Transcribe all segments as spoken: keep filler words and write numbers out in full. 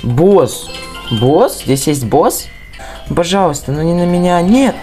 Босс. Босс? Здесь есть босс? Пожалуйста, ну не на меня, нет.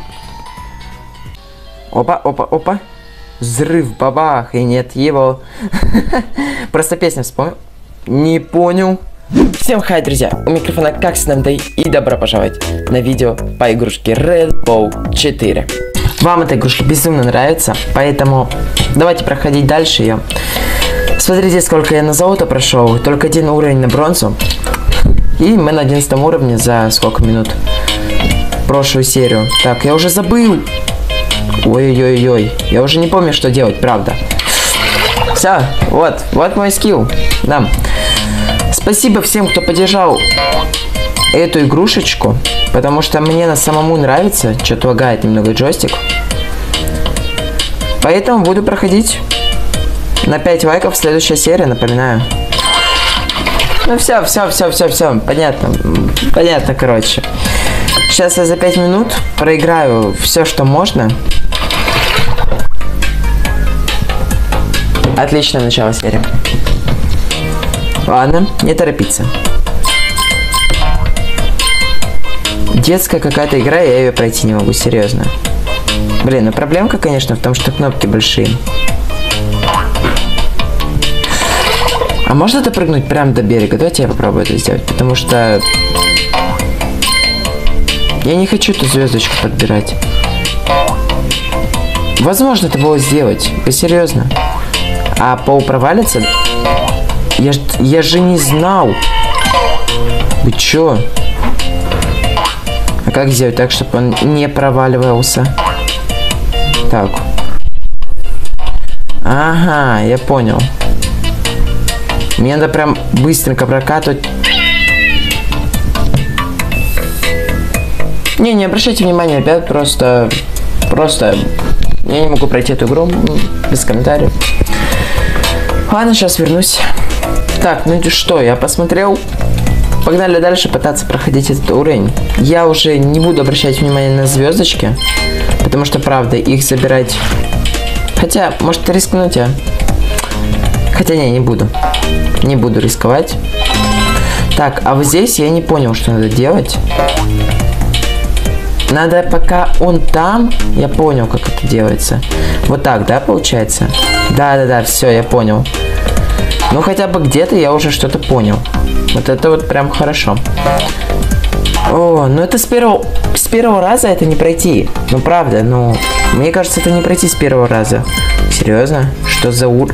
Опа, опа, опа. Взрыв, бабах, и нет его. Просто песню вспомнил. Не понял. Всем хай, друзья, у микрофона Какснамдей и добро пожаловать на видео по игрушке Red Ball четыре. Вам эта игрушка безумно нравится, поэтому давайте проходить дальше ее. Смотрите, сколько я на золото прошел, только один уровень на бронзу. И мы на одиннадцатом уровне за сколько минут? Прошлую серию. Так, я уже забыл. Ой-ой-ой, я уже не помню, что делать, правда. Все, вот, вот мой скилл. Да. Спасибо всем, кто поддержал эту игрушечку, потому что мне на самому нравится, что-то лагает немного джойстик. Поэтому буду проходить на пять лайков следующая серия, напоминаю. Ну все, все, все, все, все, понятно, понятно, короче. Сейчас я за пять минут проиграю все, что можно. Отличное начало серии. Ладно, не торопиться. Детская какая-то игра, я ее пройти не могу, серьезно. Блин, ну проблемка, конечно, в том, что кнопки большие. А можно допрыгнуть прямо до берега? Давайте я попробую это сделать, потому что я не хочу эту звездочку подбирать. Возможно, это было сделать, вы серьезно. А пол провалится? Я, ж, я же не знал. Вы чё? А как сделать так, чтобы он не проваливался? Так. Ага, я понял. Мне надо прям быстренько прокатывать. Не, не обращайте внимания, ребят, просто... Просто... Я не могу пройти эту игру без комментариев. Ладно, сейчас вернусь. Так, ну что, я посмотрел. Погнали дальше пытаться проходить этот уровень. Я уже не буду обращать внимание на звездочки, потому что, правда, их забирать... Хотя, может рискнуть, а? Хотя не, не буду. Не буду рисковать. Так, а вот здесь я не понял, что надо делать. Надо, пока он там, я понял, как это делается. Вот так, да, получается? Да-да-да, все, я понял. Ну, хотя бы где-то я уже что-то понял. Вот это вот прям хорошо. О, ну это с первого, с первого раза это не пройти. Ну, правда, ну, мне кажется, это не пройти с первого раза. Серьезно? Что за ур...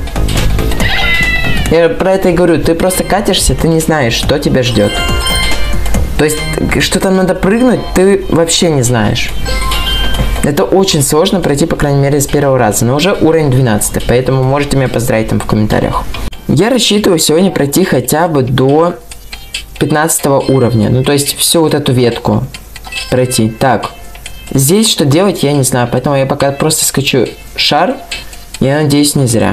Я про это и говорю, ты просто катишься, ты не знаешь, что тебя ждет. То есть, что там надо прыгнуть, ты вообще не знаешь. Это очень сложно пройти, по крайней мере, с первого раза. Но уже уровень двенадцатый, поэтому можете меня поздравить там в комментариях. Я рассчитываю сегодня пройти хотя бы до пятнадцатого уровня. Ну, то есть, всю вот эту ветку пройти. Так, здесь что делать, я не знаю. Поэтому я пока просто скачу шар. Я надеюсь, не зря.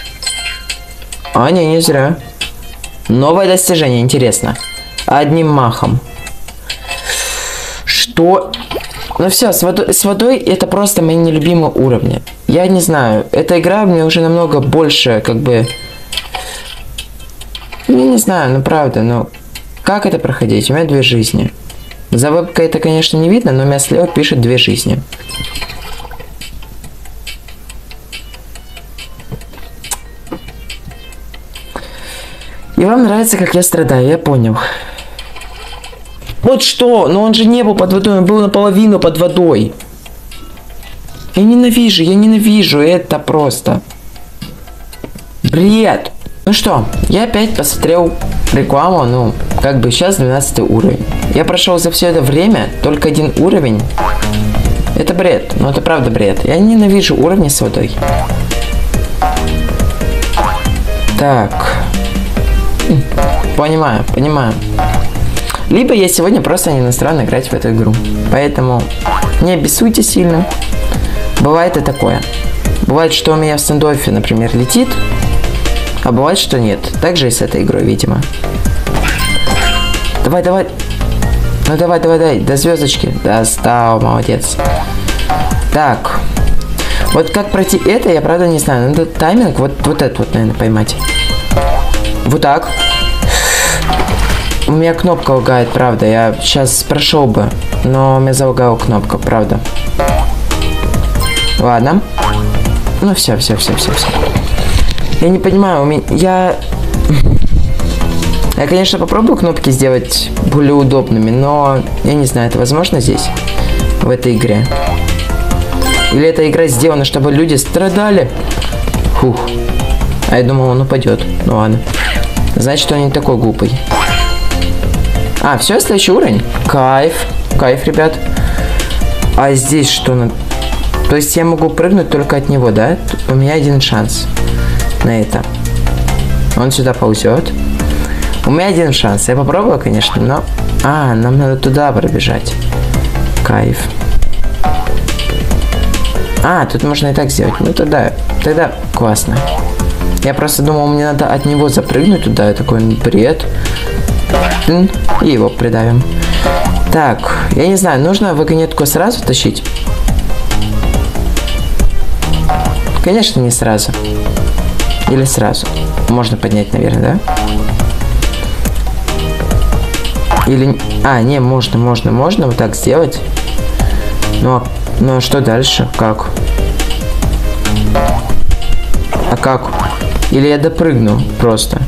А, не, не зря. Новое достижение, интересно. Одним махом. Что? Ну все, с водой, с водой это просто мои нелюбимые уровни. Я не знаю, эта игра мне уже намного больше, как бы... Я не знаю, ну правда, ну... Как это проходить? У меня две жизни. За вебкой это, конечно, не видно, но у меня слева пишет две жизни. И вам нравится, как я страдаю, я понял. Вот что, но он же не был под водой, он был наполовину под водой. Я ненавижу, я ненавижу это просто. Бред. Ну что, я опять посмотрел рекламу, ну, как бы сейчас двенадцатый уровень. Я прошел за все это время только один уровень. Это бред, ну это правда бред. Я ненавижу уровни с водой. Так. Понимаю, понимаю. Либо я сегодня просто не настроен играть в эту игру. Поэтому не обессуйте сильно. Бывает и такое. Бывает, что у меня в стендофе, например, летит. А бывает, что нет. Так же и с этой игрой, видимо. Давай, давай. Ну давай, давай, давай. До звездочки. Достал, молодец. Так. Вот как пройти это, я правда не знаю. Надо тайминг вот, вот этот вот, наверное, поймать. Вот так. У меня кнопка лагает, правда. Я сейчас прошел бы, но у меня залагала кнопка, правда. Ладно. Ну все, все, все, все, все. Я не понимаю, у меня... Я... Я, конечно, попробую кнопки сделать более удобными, но я не знаю, это возможно здесь, в этой игре? Или эта игра сделана, чтобы люди страдали? Фух. А я думал, он упадет. Ну ладно. Значит, он не такой глупый. А, все, следующий уровень. Кайф. Кайф, ребят. А здесь что? На... То есть я могу прыгнуть только от него, да? У меня один шанс на это. Он сюда ползет. У меня один шанс. Я попробую, конечно, но... А, нам надо туда пробежать. Кайф. А, тут можно и так сделать. Ну, тогда... Тогда классно. Я просто думал, мне надо от него запрыгнуть туда. Я такой, бред. И его придавим. Так, я не знаю, нужно вагонетку сразу тащить? Конечно, не сразу. Или сразу. Можно поднять, наверное, да? Или... А, не, можно, можно, можно вот так сделать. Ну, ну а что дальше? Как? А как? Или я допрыгну просто?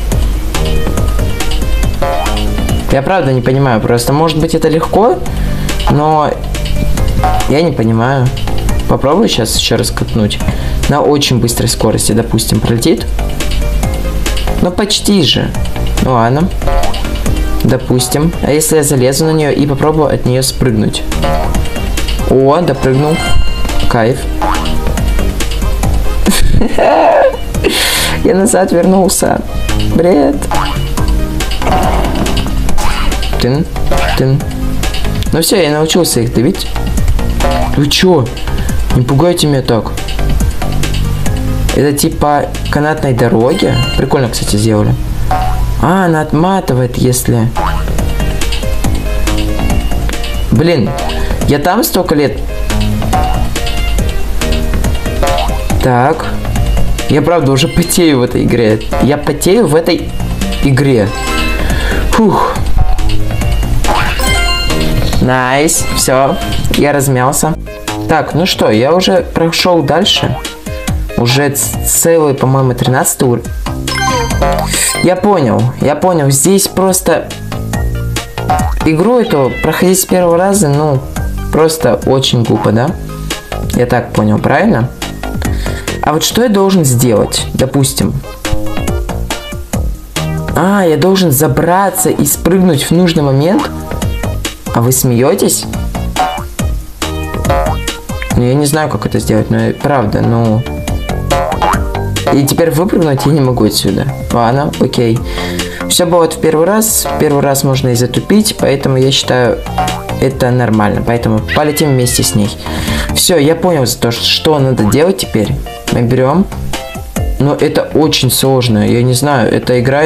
Я правда не понимаю. Просто, может быть, это легко, но я не понимаю. Попробую сейчас еще раз катнуть. На очень быстрой скорости, допустим, пролетит. Ну, почти же. Ну, ладно. Допустим. А если я залезу на нее и попробую от нее спрыгнуть? О, допрыгнул. Кайф. Я назад вернулся. Бред. Тын, тын. Ну все, я научился их давить. Вы чё? Не пугайте меня так. Это типа канатной дороги. Прикольно, кстати, сделали. А, она отматывает, если... Блин, я там столько лет. Так. Я правда уже потею в этой игре. Я потею в этой игре. Фух. Найс. Все. Я размялся. Так, ну что, я уже прошел дальше. Уже целый, по-моему, тринадцатый уровень. Я понял. Я понял. Здесь просто... Игру эту проходить с первого раза, ну, просто очень глупо, да? Я так понял, правильно? А вот что я должен сделать? Допустим. А, я должен забраться и спрыгнуть в нужный момент? А вы смеетесь? Ну, я не знаю, как это сделать, но правда, ну... И теперь выпрыгнуть я не могу отсюда. Ладно, окей. Все бывает в первый раз. В первый раз можно и затупить, поэтому я считаю, это нормально. Поэтому полетим вместе с ней. Все, я понял, то, что надо делать теперь. Мы берем. Но это очень сложно. Я не знаю, эта игра...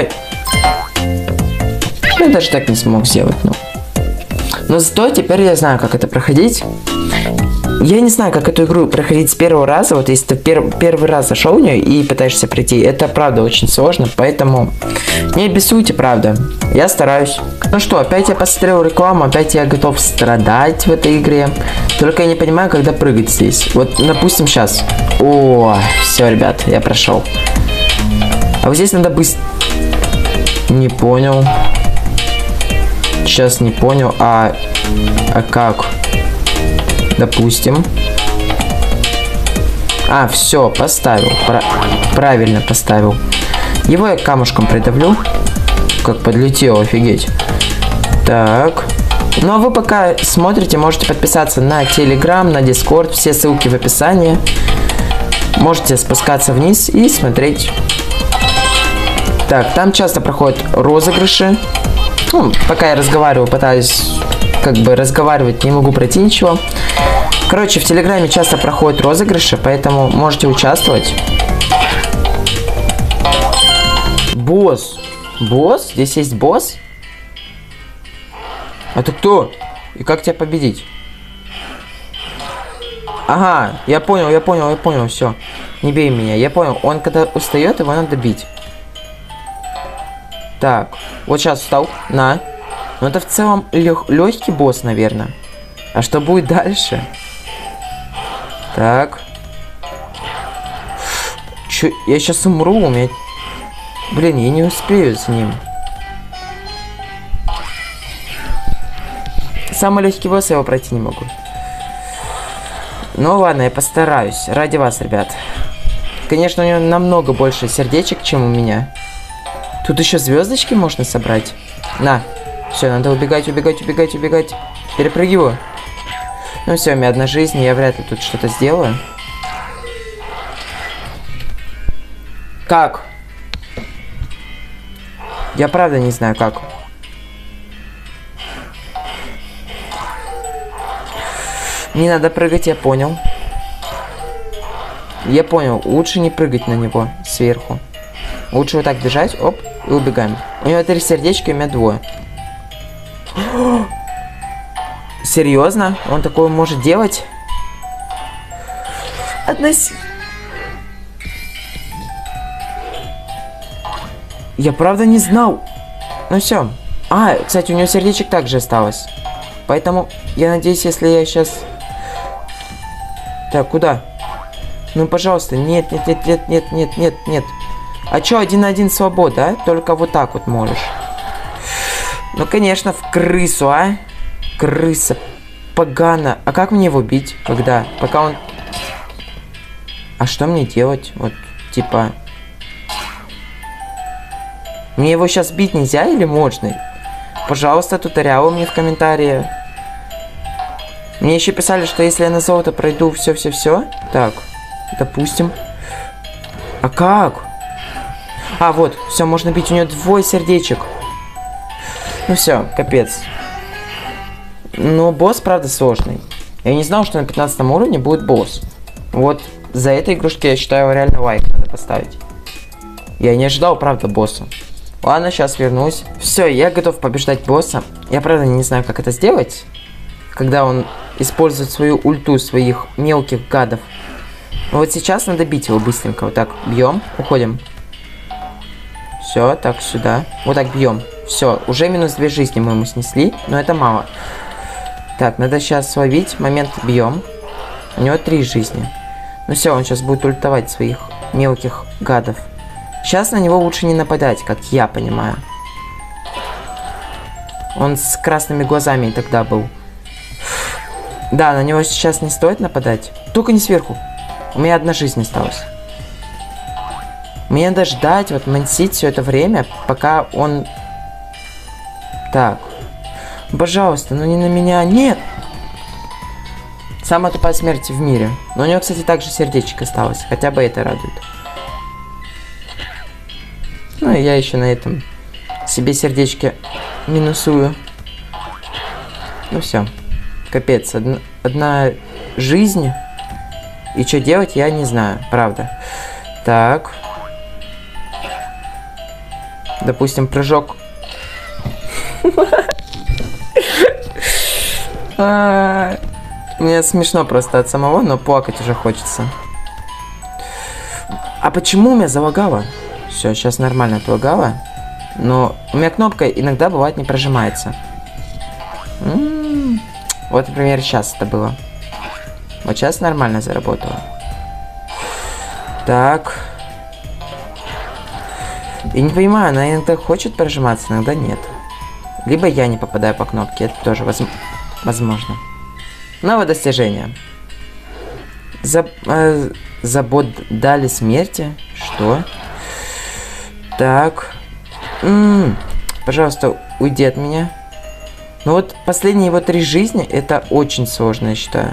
Я даже так не смог сделать, ну. Но зато теперь я знаю, как это проходить. Я не знаю, как эту игру проходить с первого раза. Вот если ты пер первый раз зашел в нее и пытаешься прийти, это правда очень сложно. Поэтому не обессуйте, правда. Я стараюсь. Ну что, опять я посмотрел рекламу, опять я готов страдать в этой игре. Только я не понимаю, когда прыгать здесь. Вот, допустим, сейчас. О, все, ребят, я прошел. А вот здесь надо быстро... Не понял. Сейчас не понял. А, а как? Допустим. А, все, поставил. Про правильно поставил. Его я камушком придавлю. Как подлетел, офигеть. Так. Ну, а вы пока смотрите, можете подписаться на Telegram, на Discord. Все ссылки в описании. Можете спускаться вниз и смотреть. Так, там часто проходят розыгрыши. Ну, пока я разговариваю, пытаюсь как бы разговаривать, не могу пройти ничего. Короче, в Телеграме часто проходят розыгрыши, поэтому можете участвовать. Босс. Босс? Здесь есть босс? А ты кто? И как тебя победить? Ага, я понял, я понял, я понял, все. Не бей меня, я понял. Он когда устает, его надо бить. Так, вот сейчас встал. На. Ну это в целом легкий босс, наверное. А что будет дальше? Так. Чё? Я сейчас умру, у меня... Блин, я не успею с ним. Самый легкий босс, я его пройти не могу. Ну ладно, я постараюсь. Ради вас, ребят. Конечно, у него намного больше сердечек, чем у меня. Тут еще звездочки можно собрать. На. Все, надо убегать, убегать, убегать, убегать. Перепрыгиваю. Ну все, у меня одна жизнь, я вряд ли тут что-то сделаю. Как? Я правда не знаю, как. Не надо прыгать, я понял. Я понял, лучше не прыгать на него сверху. Лучше вот так бежать, оп, и убегаем. У него три сердечка, и у меня двое. Серьезно? Он такое может делать? Относи... Я правда не знал. Ну все. А, кстати, у него сердечек также осталось. Поэтому, я надеюсь, если я сейчас... Так, куда? Ну, пожалуйста, нет, нет, нет, нет, нет, нет, нет, нет. А чё, один на один свобода, а? Только вот так вот можешь. Ну, конечно, в крысу, а? Крыса. Погано. А как мне его бить, когда? Пока он... А что мне делать? Вот, типа... Мне его сейчас бить нельзя или можно? Пожалуйста, туториалы мне в комментарии. Мне еще писали, что если я на золото пройду все-все-все. Так, допустим. А как? А, вот, все, можно бить. У нее двое сердечек. Ну все, капец. Но босс, правда, сложный. Я не знал, что на пятнадцатом уровне будет босс. Вот за этой игрушки, я считаю, реально лайк надо поставить. Я не ожидал, правда, босса. Ладно, сейчас вернусь. Все, я готов побеждать босса. Я, правда, не знаю, как это сделать. Когда он использует свою ульту своих мелких гадов. Но вот сейчас надо бить его быстренько. Вот так, бьем, уходим. Все, так, сюда. Вот так бьем. Все, уже минус две жизни мы ему снесли, но это мало. Так, надо сейчас словить. Момент, бьем. У него три жизни. Ну все, он сейчас будет ультовать своих мелких гадов. Сейчас на него лучше не нападать, как я понимаю. Он с красными глазами тогда был. Да, на него сейчас не стоит нападать. Только не сверху. У меня одна жизнь осталась. Мне надо ждать, вот мансить все это время, пока он... Так. Пожалуйста, ну не на меня. Нет! Самая тупая смерть в мире. Но у него, кстати, также сердечко осталось. Хотя бы это радует. Ну и я еще на этом себе сердечки минусую. Ну все. Капец. Одна, одна жизнь. И что делать, я не знаю. Правда. Так. Допустим, прыжок. Мне смешно просто от самого, но плакать уже хочется. А почему у меня залагало? Все, сейчас нормально отлагало. Но у меня кнопка иногда бывает не прожимается. М-м-м. Вот, например, сейчас это было. Вот сейчас нормально заработало. Так. Я не понимаю, она иногда хочет прожиматься, иногда нет. Либо я не попадаю по кнопке, это тоже воз... возможно. Новое достижение. За... Э, забот дали смерти. Что? Так. М-м-м. Пожалуйста, уйди от меня. Ну вот последние его три жизни, это очень сложно, я считаю.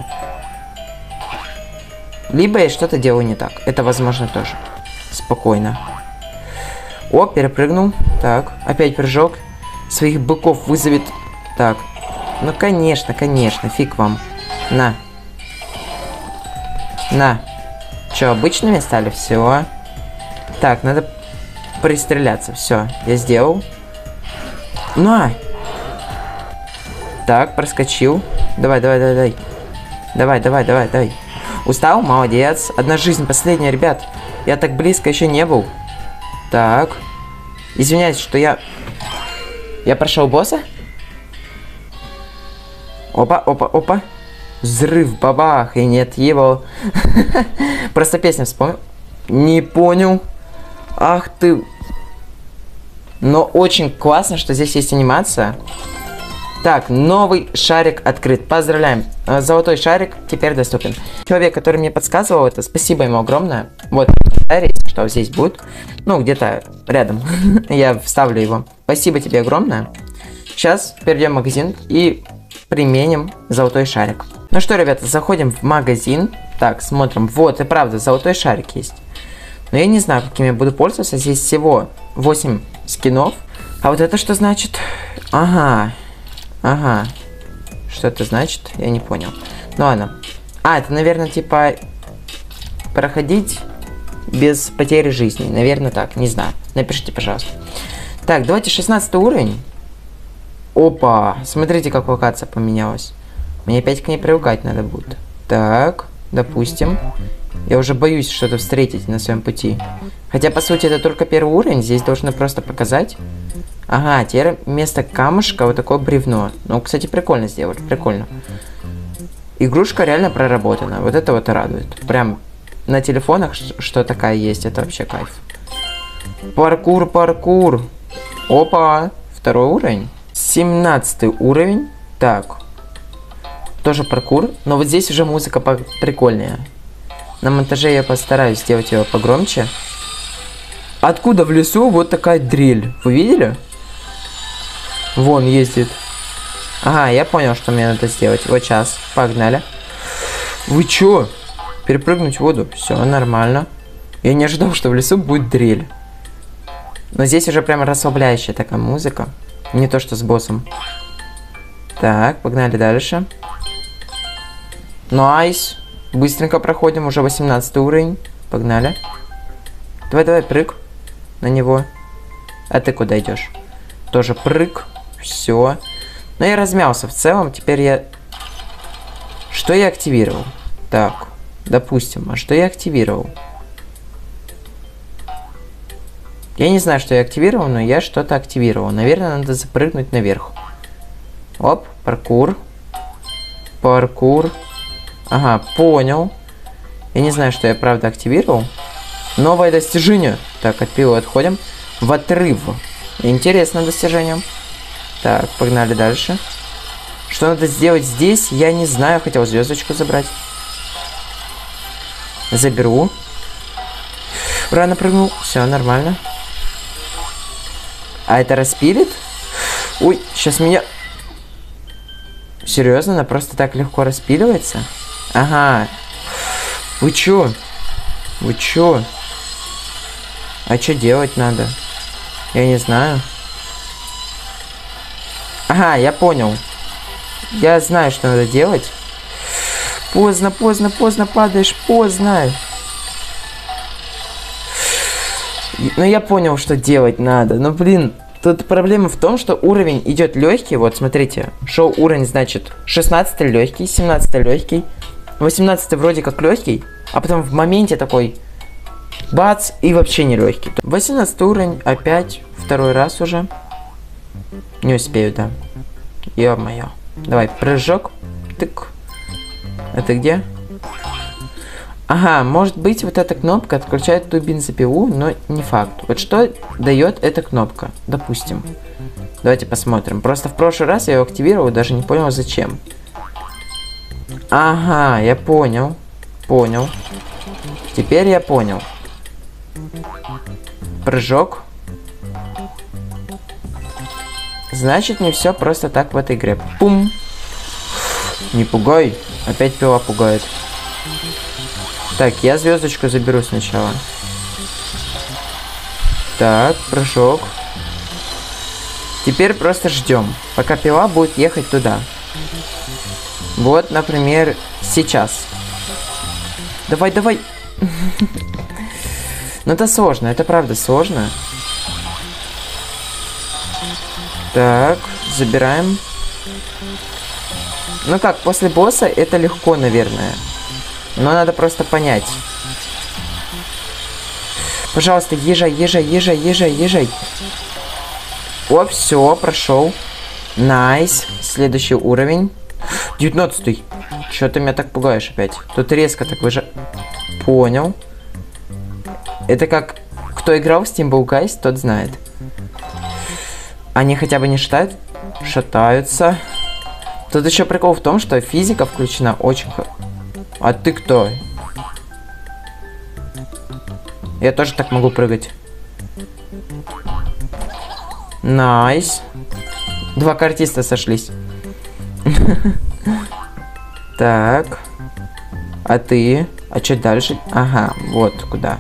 Либо я что-то делаю не так. Это возможно тоже. Спокойно. О, перепрыгнул. Так, опять прыжок. Своих быков вызовет. Так. Ну, конечно, конечно, фиг вам. На. На. Че, обычными стали? Все. Так, надо пристреляться. Все, я сделал. На. Так, проскочил. Давай, давай, давай, давай. Давай, давай, давай, давай. Устал? Молодец. Одна жизнь последняя, ребят. Я так близко еще не был. Так. Извиняюсь, что я... Я прошел босса? Опа, опа, опа. Взрыв, бабах, и нет его. Просто песню вспомнил. Не понял. Ах ты. Но очень классно, что здесь есть анимация. Так, новый шарик открыт. Поздравляем. Золотой шарик теперь доступен. Человек, который мне подсказывал это, спасибо ему огромное. Вот, что здесь будет. Ну, где-то рядом. Я вставлю его. Спасибо тебе огромное. Сейчас перейдем в магазин и применим золотой шарик. Ну что, ребята, заходим в магазин. Так, смотрим. Вот, и правда, золотой шарик есть. Но я не знаю, каким я буду пользоваться. Здесь всего восемь скинов. А вот это что значит? Ага. Ага. Что это значит? Я не понял. Ну ладно. А, это, наверное, типа... проходить без потери жизни. Наверное, так. Не знаю. Напишите, пожалуйста. Так, давайте шестнадцатый уровень. Опа. Смотрите, как локация поменялась. Мне опять к ней привыкать надо будет. Так, допустим. Я уже боюсь что-то встретить на своем пути. Хотя, по сути, это только первый уровень. Здесь должны просто показать. Ага, теперь вместо камушка вот такое бревно. Ну, кстати, прикольно сделали. Прикольно. Игрушка реально проработана. Вот это вот радует. Прям на телефонах, что такая есть. Это вообще кайф. Паркур, паркур. Опа. Второй уровень. семнадцатый уровень. Так. Тоже паркур. Но вот здесь уже музыка прикольная. На монтаже я постараюсь сделать ее погромче. Откуда в лесу вот такая дрель? Вы видели? Вон ездит. Ага, я понял, что мне надо сделать. Вот сейчас. Погнали. Вы чё? Перепрыгнуть в воду. Все нормально. Я не ожидал, что в лесу будет дрель. Но здесь уже прям расслабляющая такая музыка. Не то, что с боссом. Так, погнали дальше. Найс. Быстренько проходим. Уже восемнадцатый уровень. Погнали. Давай, давай, прыг на него. А ты куда идешь? Тоже прыг. Все. Но я размялся в целом. Теперь я... Что я активировал? Так, допустим. А что я активировал? Я не знаю, что я активировал, но я что-то активировал. Наверное, надо запрыгнуть наверх. Оп, паркур. Паркур. Ага, понял. Я не знаю, что я правда активировал. Новое достижение. Так, от пива отходим. В отрыв. Интересное достижение. Так, погнали дальше. Что надо сделать здесь, я не знаю. Хотел звездочку забрать. Заберу. Рано прыгнул. Все, нормально. А это распилит? Ой, сейчас меня... Серьезно? Она просто так легко распиливается? Ага. Вы чё? Вы чё? А что делать надо? Я не знаю. Ага, я понял. Я знаю, что надо делать. Поздно, поздно, поздно падаешь, поздно. Ну, я понял, что делать надо. Но, блин, тут проблема в том, что уровень идет легкий. Вот, смотрите. Шоу уровень, значит, шестнадцатый легкий, семнадцатый легкий, восемнадцатый вроде как легкий, а потом в моменте такой бац, и вообще не легкий. восемнадцатый уровень, опять, второй раз уже. Не успею, да. Ё-моё. Давай, прыжок. Тык. Это где? Ага, может быть, вот эта кнопка отключает ту бензопилу, но не факт. Вот что дает эта кнопка, допустим. Давайте посмотрим. Просто в прошлый раз я ее активировал, даже не понял зачем. Ага, я понял. Понял. Теперь я понял. Прыжок. Значит, не все просто так в этой игре. Пум. Не пугай. Опять пила пугает. Так, я звездочку заберу сначала. Так, прыжок. Теперь просто ждем, пока пила будет ехать туда. Вот, например, сейчас. Давай, давай. Ну это сложно, это правда сложно. Так, забираем. Ну как, после босса это легко, наверное. Но надо просто понять. Пожалуйста, езжай, езжай, езжай, езжай, езжай. О, все, прошел. Найс. Следующий уровень. девятнадцатый. Чё ты меня так пугаешь опять? Тут резко так выжа... Понял. Это как... Кто играл в Steamboat Guys, тот знает. Они хотя бы не шатают? Шатаются. Тут еще прикол в том, что физика включена очень... А ты кто? Я тоже так могу прыгать. Найс. Два картиста сошлись. Так. А ты? А что дальше? Ага, вот куда.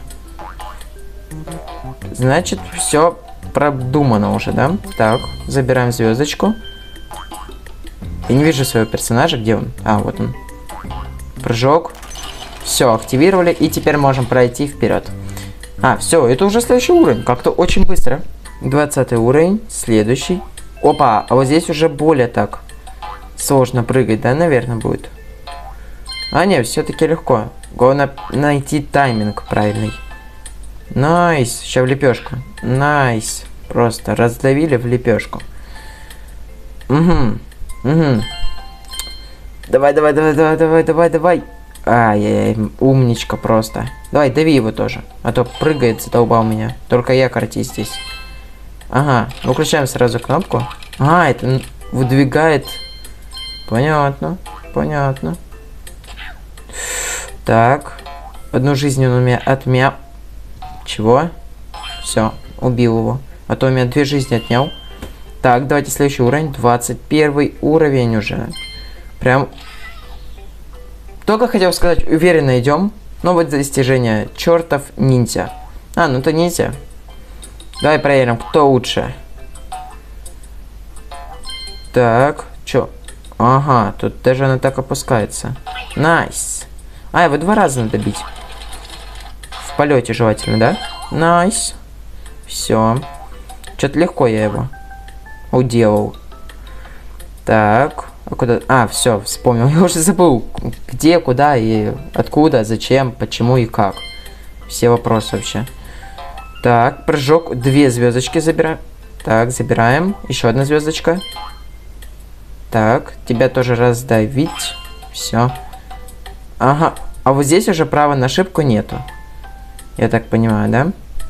Значит, все продумано уже, да? Так, забираем звездочку. Я не вижу своего персонажа, где он? А, вот он. Прыжок. Все, активировали, и теперь можем пройти вперед. А, все, это уже следующий уровень. Как-то очень быстро. двадцатый уровень, следующий. Опа, а вот здесь уже более так сложно прыгать, да, наверное, будет. А, нет, все-таки легко. Главное найти тайминг правильный. Найс, сейчас в лепешку. Найс. Просто раздавили в лепешку. Угу. Угу. Давай, давай, давай, давай, давай, давай, давай. Ай-яй-яй, умничка просто. Давай, дави его тоже. А то прыгает, задолбал меня. Только я картись здесь. Ага, выключаем сразу кнопку. А, это выдвигает. Понятно, понятно. Так. Одну жизнь он у меня отмял. Чего? Все, убил его. А то у меня две жизни отнял. Так, давайте следующий уровень. двадцать первый уровень уже. Прям... Только хотел сказать, уверенно идем. Новое достижение. Чертов ниндзя. А, ну это ниндзя. Давай проверим, кто лучше. Так, чё? Ага, тут даже она так опускается. Найс. А, его два раза надо бить. В полете желательно, да? Найс. Все. Что-то легко я его уделал. Так. А куда? А, все, вспомнил. Я уже забыл, где, куда и откуда, зачем, почему и как. Все вопросы вообще. Так, прыжок. Две звездочки забираем. Так, забираем. Еще одна звездочка. Так, тебя тоже раздавить. Все. Ага. А вот здесь уже права на ошибку нету. Я так понимаю, да?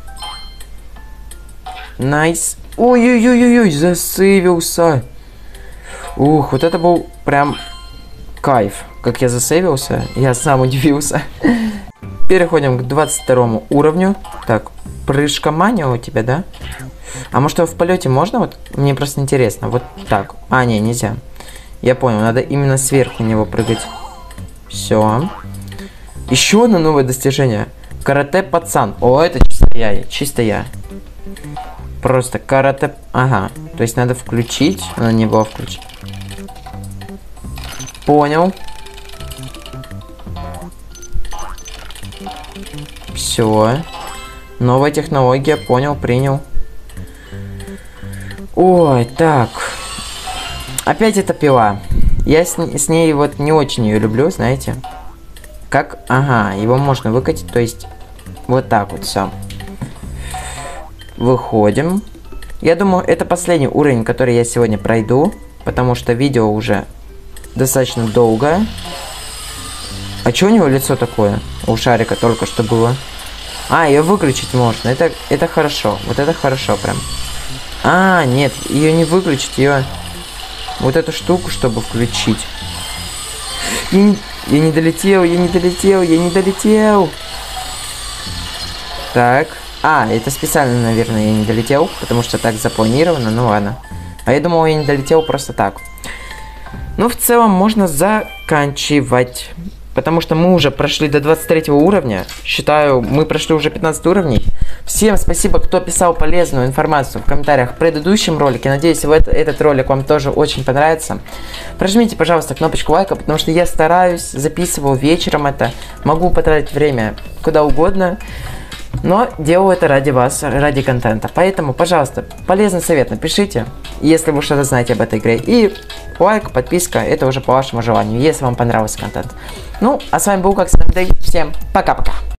Найс. Ой-ой-ой-ой, засейвился. Ух, вот это был прям кайф. Как я засейвился, я сам удивился. Переходим к двадцать второму уровню. Так, прыжка мания у тебя, да? А может его в полете можно? Вот мне просто интересно. Вот так. А, не, нельзя. Я понял, надо именно сверху него прыгать. Все. Еще одно новое достижение. Карате пацан. О, это чисто я. Чисто я. Просто карате... Ага. То есть надо включить. Надо не было включить. Понял. Все. Новая технология. Понял, принял. Ой, так. Опять эта пила. Я с, с ней вот не очень ее люблю, знаете. Как? Ага, его можно выкатить. То есть вот так вот все. Выходим. Я думаю, это последний уровень, который я сегодня пройду. Потому что видео уже достаточно долгое. А что у него лицо такое? У шарика только что было. А, ее выключить можно. Это, это хорошо. Вот это хорошо прям. А, нет, ее не выключить. Ее... Вот эту штуку, чтобы включить. Я не, я не долетел, я не долетел, я не долетел. Так. А, это специально, наверное, я не долетел, потому что так запланировано, ну ладно. А я думал, я не долетел просто так. Ну, в целом, можно заканчивать. Потому что мы уже прошли до двадцать третьего уровня. Считаю, мы прошли уже пятнадцать уровней. Всем спасибо, кто писал полезную информацию в комментариях в предыдущем ролике. Надеюсь, в это, этот ролик вам тоже очень понравится. Прожмите, пожалуйста, кнопочку лайка, потому что я стараюсь, записываю вечером это. Могу потратить время куда угодно. Но делаю это ради вас, ради контента. Поэтому, пожалуйста, полезный совет напишите, если вы что-то знаете об этой игре. И лайк, подписка, это уже по вашему желанию, если вам понравился контент. Ну, а с вами был как всегда. Всем пока-пока.